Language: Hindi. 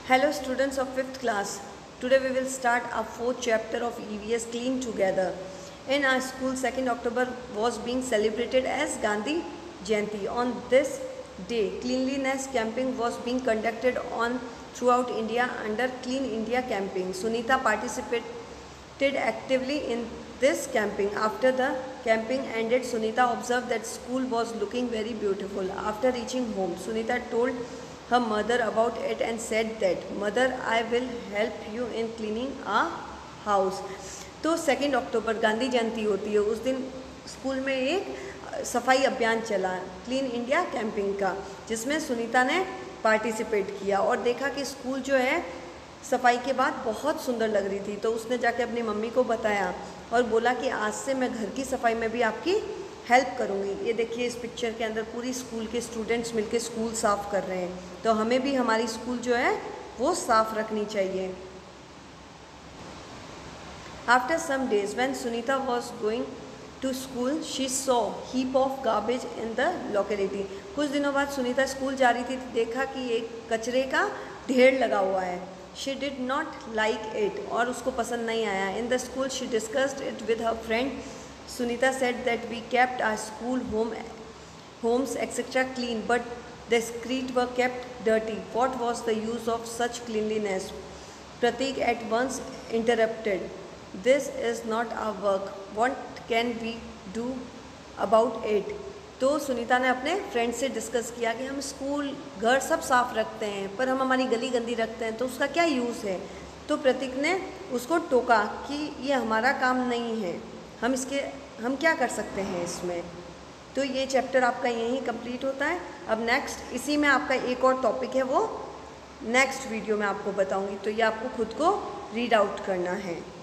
Hello students of 5th class. Today we will start our 4th chapter of EVS Clean Together. In our school, 2nd October was being celebrated as Gandhi Jayanti. On this day, cleanliness camping was being conducted on throughout India under Clean India campaign. Sunita participated actively in this camping. After the camping ended, Sunita observed that school was looking very beautiful. After reaching home, Sunita told her mother about it and said that, "Mother, I will help you in cleaning our house." तो 2 अक्टूबर गांधी जयंती होती है। उस दिन स्कूल में एक सफाई अभियान चला, क्लीन इंडिया कैंपिंग का, जिसमें सुनीता ने पार्टिसिपेट किया और देखा कि स्कूल जो है सफाई के बाद बहुत सुंदर लग रही थी। तो उसने जाके अपनी मम्मी को बताया और बोला कि आज से मैं घर की सफाई में भी आपकी हेल्प करूँगी। ये देखिए, इस पिक्चर के अंदर पूरी स्कूल के स्टूडेंट्स मिलके स्कूल साफ़ कर रहे हैं। तो हमें भी हमारी स्कूल जो है वो साफ़ रखनी चाहिए। After some days when Sunita was going to school she saw heap of garbage in the locality. कुछ दिनों बाद सुनीता स्कूल जा रही थी, देखा कि एक कचरे का ढेर लगा हुआ है। She did not like it, और उसको पसंद नहीं आया। In the school she discussed it with her friend. Sunita said that we kept our school homes etc. clean, but the streets were kept dirty. What was the use of such cleanliness? Pratik at once interrupted. This is not our work. What can we do about it? तो सुनीता ने अपने फ्रेंड से डिस्कस किया कि हम स्कूल घर सब साफ़ रखते हैं, पर हम हमारी गली गंदी रखते हैं, तो उसका क्या यूज़ है। तो प्रतीक ने उसको टोका कि ये हमारा काम नहीं है, हम क्या कर सकते हैं इसमें। तो ये चैप्टर आपका यहीं कंप्लीट होता है। अब नेक्स्ट इसी में आपका एक और टॉपिक है, वो नेक्स्ट वीडियो में आपको बताऊंगी। तो ये आपको खुद को रीड आउट करना है।